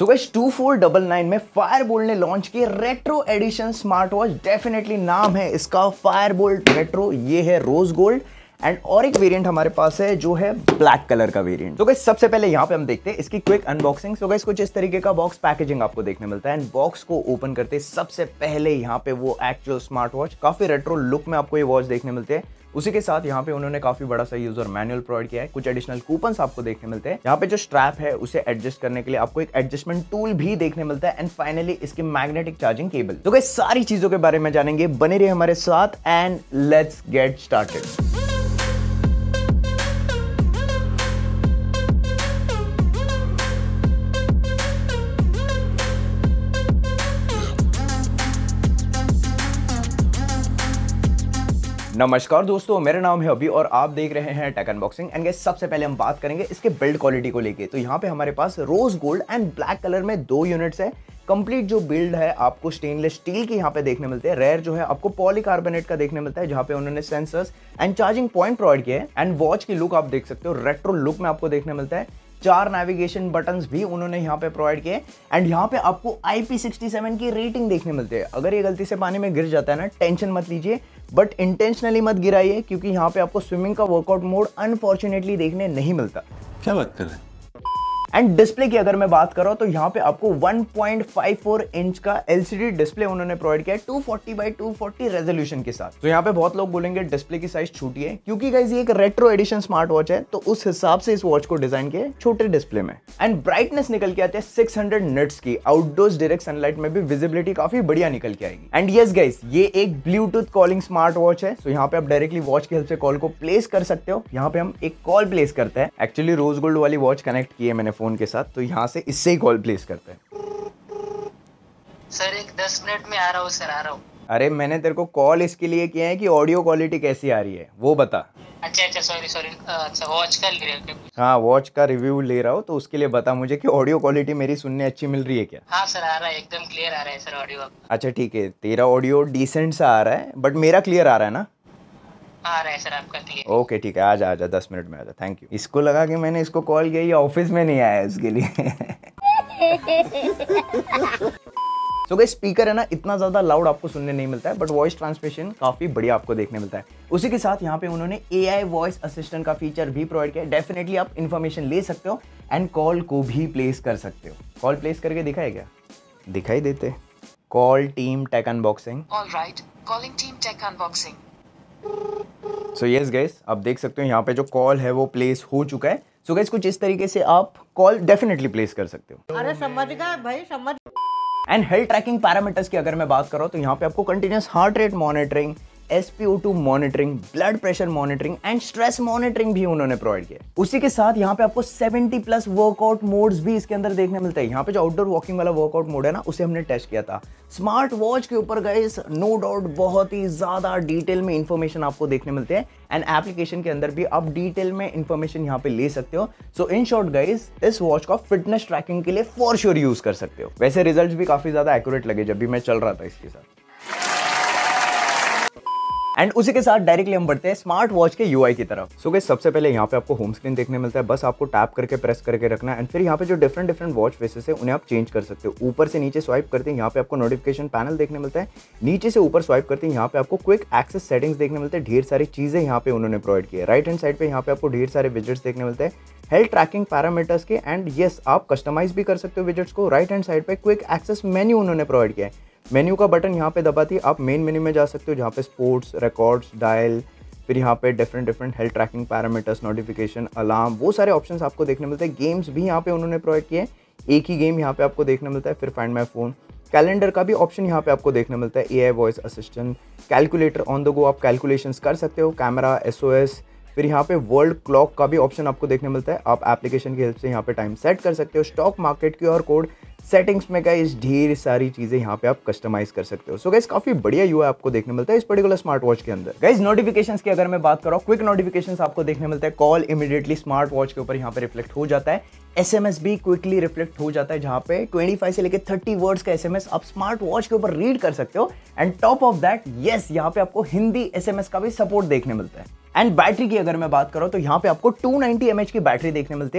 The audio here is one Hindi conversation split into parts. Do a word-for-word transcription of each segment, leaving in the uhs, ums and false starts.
सो guys two four nine nine में फायरबोल्ट ने लॉन्च किया retro edition smart watch. Definitely नाम है इसका फायरबोल्ट रेट्रो। ये है रोज गोल्ड एंड और एक वेरिएंट हमारे पास है जो है ब्लैक कलर का वेरिएंट। तो गाइस सबसे पहले यहाँ पे हम देखते हैं इसकी क्विक अनबॉक्सिंग। सो गाइस कुछ इस तरीके का बॉक्स पैकेजिंग आपको देखने मिलता है एंड बॉक्स को ओपन करते सबसे पहले यहाँ पे वो एक्चुअल स्मार्ट वॉच, काफी रेट्रो लुक में आपको ये वॉच देखने मिलते हैं। उसी के साथ यहाँ पे उन्होंने काफी बड़ा सा यूजर मैनुअल प्रोवाइड किया है। कुछ एडिशनल कूपन्स आपको देखने मिलते हैं। यहाँ पे जो स्ट्रैप है उसे एडजस्ट करने के लिए आपको एक एडजस्टमेंट टूल भी देखने मिलता है एंड फाइनली इसकी मैग्नेटिक चार्जिंग केबल। तो गाइस सारी चीजों के बारे में जानेंगे, बने रहिए हमारे साथ एंड लेट्स गेट स्टार्टेड। नमस्कार दोस्तों, मेरा नाम है अभी और आप देख रहे हैं टेक अनबॉक्सिंग। एंड गाइस सबसे पहले हम बात करेंगे इसके बिल्ड क्वालिटी को लेके। तो यहाँ पे हमारे पास rose gold and black colour में दो यूनिट्स है। कंप्लीट जो बिल्ड है आपको स्टेनलेस स्टील की यहाँ पे देखने मिलते हैं। रेयर जो है आपको पॉलीकार्बोनेट का देखने मिलता है, जहाँ पे उन्होंने sensors and charging point provide किए हैं। एंड वॉच की लुक आप देख सकते हो, रेट्रो लुक में आपको देखने मिलता है। चार नेविगेशन बटन्स भी उन्होंने यहाँ पे प्रोवाइड किए एंड यहाँ पे आपको आई पी सिक्सटी सेवन की रेटिंग देखने मिलती है। अगर ये गलती से पानी में गिर जाता है ना, टेंशन मत लीजिए, बट इंटेंशनली मत गिराइए क्योंकि यहाँ पे आपको स्विमिंग का वर्कआउट मोड अनफॉर्चुनेटली देखने नहीं मिलता। क्या बात कर रहे हैं? एंड डिस्प्ले की अगर मैं बात कर रहा हूं तो यहाँ पे आपको one point five four inch का एलसीडी डिस्प्ले उन्होंने प्रोवाइड किया है two forty by two forty resolution के साथ। तो यहाँ पे बहुत लोग बोलेंगे डिस्प्ले की साइज छोटी है, क्योंकि गाइस ये एक रेट्रो एडिशन स्मार्ट वॉच है तो उस हिसाब से इस वॉच को डिजाइन किया है छोटे डिस्प्ले में। एंड ब्राइटनेस निकल के आते हैं सिक्स हंड्रेड निट्स की। आउटडोर्स डायरेक्ट सनलाइट में भी विजिबिलिटी काफी बढ़िया निकल के आएगी। एंड यस गाइस, ये एक ब्लूटूथ कॉलिंग स्मार्ट वॉच है। तो यहाँ पे आप डायरेक्टली वॉच की हेल्प से कॉल को प्लेस कर सकते हो। यहाँ पे हम एक कॉल प्लेस करते हैं। एक्चुअली रोज गोल्ड वाली वॉच कनेक्ट की है मैंने फोन के साथ, तो यहाँ से इससे ही कॉल प्लेस करते हैं। सर एक दस मिनट में आ रहा हूँ सर, आ रहा हूँ। अरे मैंने तेरे को कॉल इसके लिए किया है कि ऑडियो क्वालिटी कैसी आ रही है वो बता। अच्छा अच्छा सॉरी सॉरी अच्छा वॉच का ले रहे हो? हाँ, वॉच का रिव्यू ले रहा हूँ तो उसके लिए बता मुझे कि ऑडियो क्वालिटी मेरी सुनने अच्छी मिल रही है क्या? हाँ सर आ रहा है, एकदम क्लियर आ रहा है सर ऑडियो। अच्छा ठीक है, तेरा ऑडियो डिसेंट सा आ रहा है बट मेरा क्लियर आ रहा है ना? आ रहा है सर आपका क्लियर। ओके ठीक है, आजा आजा दस मिनट में आजा। Thank you. इसको लगा कि मैंने इसको कॉल किया, ये ऑफिस में नहीं आया इसके लिए। तो गाइस स्पीकर है ना, इतना ज्यादा लाउड आपको सुनने नहीं मिलता है बट वॉइस ट्रांसमिशन काफी बढ़िया आपको देखने मिलता है। उसी के साथ यहाँ पे उन्होंने ए आई वॉइस असिस्टेंट का फीचर भी प्रोवाइड किया है। डेफिनेटली आप इन्फॉर्मेशन ले सकते हो एंड कॉल को भी प्लेस कर सकते हो। कॉल प्लेस करके दिखाए क्या? दिखाई देते। Call team tech unboxing. Alright, calling team tech unboxing. So yes guys, आप देख सकते हो यहाँ पे जो कॉल है वो प्लेस हो चुका है। सो so गाइस कुछ इस तरीके से आप कॉल डेफिनेटली प्लेस कर सकते हो। अरे समझ गए भाई, समझ। एंड हेल्थ ट्रैकिंग पैरामीटर्स की अगर मैं बात कर रहा हूँ तो यहाँ पे आपको continuous heart rate monitoring, S P O two monitoring, blood pressure monitoring and stress monitoring भी उन्होंने प्रोवाइड किया। उसी के साथ यहाँ पे आपको सेवेंटी प्लस वर्कआउट मोड्स भी इसके अंदर देखने मिलते हैं। यहाँ पे जो आउटडोर वॉकिंग वाला वर्कआउट मोड है ना, उसे हमने टेस्ट किया था। स्मार्ट वॉच के ऊपर गाइस नो डाउट बहुत ही ज्यादा डिटेल में इंफॉर्मेशन आपको देखने मिलते हैं एंड एप्लीकेशन के अंदर भी आप डिटेल में इंफॉर्मेशन यहाँ पे ले सकते हो। सो इन शॉर्ट गाइस, इस वॉच का फिटनेस ट्रैकिंग के लिए फॉर श्योर यूज कर सकते हो। वैसे रिजल्ट्स भी काफी ज्यादा एक्यूरेट लगे जब भी मैं चल रहा था इसके साथ। एंड उसी के साथ डायरेक्टली हम बढ़ते हैं स्मार्ट वॉच के यूआई की तरफ। सो गाइस सबसे पहले यहाँ पे आपको होम स्क्रीन देखने मिलता है। बस आपको टैप करके प्रेस करके रखना है एंड फिर यहाँ पे जो डिफरेंट डिफरेंट वॉच फेसेस है उन्हें आप चेंज कर सकते हो। ऊपर से नीचे स्वाइप करते हैं, यहाँ पे आपको नोटिफिकेशन पैनल देखने मिलता है। नीचे से ऊपर स्वाइप करते हैं, यहाँ पे आपको क्विक एक्सेस सेटिंग्स देखने मिलते हैं। ढेर सारी चीजें यहाँ पे उन्होंने प्रोवाइड की है। राइट हैंड साइड पे यहाँ पे आपको ढेर सारे विजेट्स देखने मिलते हैं हेल्थ ट्रैकिंग पैरामीटर्स के। एंड यस, आप कस्टमाइज भी कर सकते हो विजेट्स को। राइट हैंड साइड पे क्विक एक्सेस मेन्यू उन्होंने प्रोवाइड किया है। मेन्यू का बटन यहाँ पे दबाती आप मेन मेन्यू में जा सकते हो, जहाँ पे स्पोर्ट्स, रिकॉर्ड्स, डायल, फिर यहाँ पे different different health tracking parameters, notification, alarm, वो सारे ऑप्शंस आपको देखने मिलते हैं। गेम्स भी यहाँ पे उन्होंने प्रोवाइड किए हैं, एक ही गेम यहाँ पे आपको देखने मिलता है। फिर फाइंड माई फोन, कैलेंडर का भी ऑप्शन यहाँ पे आपको देखने मिलता है। A I voice assistant, calculator on the go, आप कैलकुलेशंस कर सकते हो। कैमरा, एस ओ एस, फिर यहाँ पे वर्ल्ड क्लॉक का भी ऑप्शन आपको देखने मिलता है। आप एप्लीकेशन की हेल्प से यहाँ पे टाइम सेट कर सकते हो। Stock market Q R code, settings में गाइस ढेर सारी चीजें यहाँ पे आप कस्टमाइज कर सकते हो। सो गाइस काफी बढ़िया यूआई आपको देखने मिलता है इस पर्टिकुलर स्मार्ट वॉच के अंदर। गाइस नोटिफिकेशंस की अगर मैं बात करूँ, क्विक नोटिफिकेशंस आपको देखने मिलता है। कॉल इमीडिएटली स्मार्ट वॉच के ऊपर यहाँ पे रिफ्लेक्ट हो जाता है। एसएमएस भी क्विकली रिफ्लेक्ट हो जाता है, जहाँ पे पच्चीस से लेकर तीस वर्ड्स का एसएमएस आप स्मार्ट वॉच के ऊपर रीड कर सकते हो। And top of that yes, यहाँ पे आपको हिंदी एसएमएस का भी सपोर्ट देखने मिलता है। एंड बैटरी की अगर मैं बात करूं तो यहाँ पे आपको टू नाइंटी एमएच की बैटरी देखने मिलती है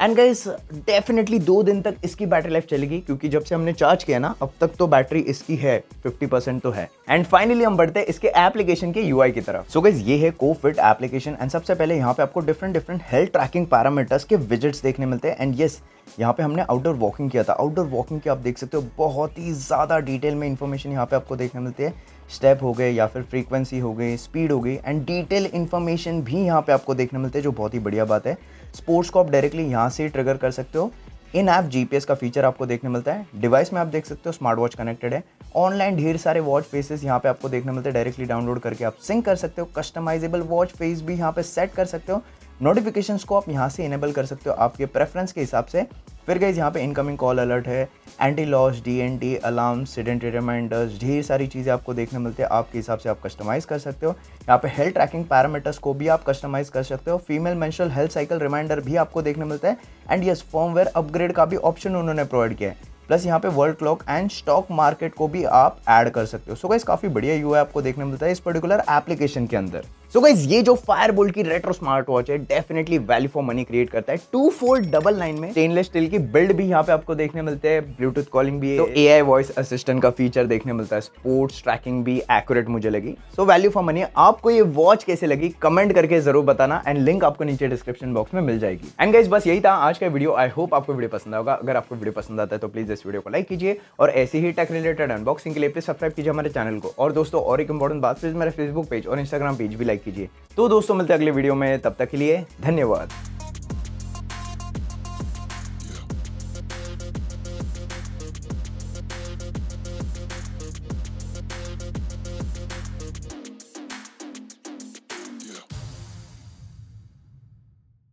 एंड गाइस डेफिनेटली दो दिन तक इसकी बैटरी लाइफ चलेगी, क्योंकि जब से हमने चार्ज किया ना अब तक तो बैटरी इसकी है फिफ्टी परसेंट तो है। एंड फाइनली हम बढ़ते हैं इसके एप्लीकेशन के यूआई की तरफ। सो गाइस ये है कोफिट एप्लीकेशन एंड सबसे पहले यहाँ पे आपको different different health tracking parameters के विजेट्स देखने मिलते हैं। एंड यस यहाँ पे हमने आउटडोर वॉकिंग किया था, आउटडोर वॉकिंग की आप देख सकते हो बहुत ही ज़्यादा डिटेल में इन्फॉर्मेशन यहाँ पे आपको देखने मिलती है। स्टेप हो गए या फिर फ्रीक्वेंसी हो गई, स्पीड हो गई एंड डिटेल इन्फॉर्मेशन भी यहाँ पे आपको देखने मिलते हैं, जो बहुत ही बढ़िया बात है। स्पोर्ट्स को आप डायरेक्टली यहाँ से ट्रिगर कर सकते हो। इन ऐप जीपीएस का फीचर आपको देखने मिलता है। डिवाइस में आप देख सकते हो स्मार्ट वॉच कनेक्टेड है। ऑनलाइन ढेर सारे वॉच फेसेस यहाँ पे आपको देखने मिलते हैं, डायरेक्टली डाउनलोड करके आप सिंक कर सकते हो। कस्टमाइजेबल वॉच फेस भी यहाँ पे सेट कर सकते हो। नोटिफिकेशंस को आप यहाँ से इनेबल कर सकते हो आपके प्रेफरेंस के हिसाब से। फिर गाइस यहाँ पे इनकमिंग कॉल अलर्ट है, anti loss, DND, alarm, sedentary reminders, ढेर सारी चीज़ें आपको देखने मिलती है। आपके हिसाब से आप कस्टमाइज़ कर सकते हो। यहाँ पे हेल्थ ट्रैकिंग पैरामीटर्स को भी आप कस्टमाइज़ कर सकते हो। Female menstrual health cycle reminder भी आपको देखने मिलता है। एंड यस फर्मवेयर अपग्रेड का भी ऑप्शन उन्होंने प्रोवाइड किया है। प्लस यहाँ पे world clock and stock market को भी आप ऐड कर सकते हो। सो गाइस काफ़ी बढ़िया यूआई आपको देखने मिलता है इस पर्टिकुलर एप्लीकेशन के अंदर। सो गाइस ये जो फायरबोल्ट की रेट्रो स्मार्ट वॉच है definitely value for money create करता है। टू फोर डबल नाइन में स्टेनलेस स्टील की बिल्ड भी यहाँ पे आपको देखने मिलते हैं। ब्लूटूथ कॉलिंग भी है, तो एआई वॉइस असिस्टेंट का फीचर देखने मिलता है। स्पोर्ट्स ट्रैकिंग भी एक्यूरेट मुझे लगी। So value for money. आपको ये वॉच कैसे लगी कमेंट करके जरूर बताना एंड लिंक आपको नीचे डिस्क्रिप्शन बॉक्स में मिल जाएगी। एंड गाइस बस यही था आज का वीडियो। आई होप आपको वीडियो पसंद होगा। अगर आपको वीडियो पसंद आता है तो प्लीज इस वीडियो को लाइक कीजिए और ऐसे ही टेक रिलेटेड अनबॉक्सिंग के लिए प्लीज सब्सक्राइब कीजिए हमारे चैनल को। और दोस्तों और एक इंपॉर्टेंट बात, प्लीज मेरे फेसबुक पेज और इंस्टाग्राम पेज भी लाइक कीजिए। तो दोस्तों मिलते हैं अगले वीडियो में, तब तक के लिए धन्यवाद।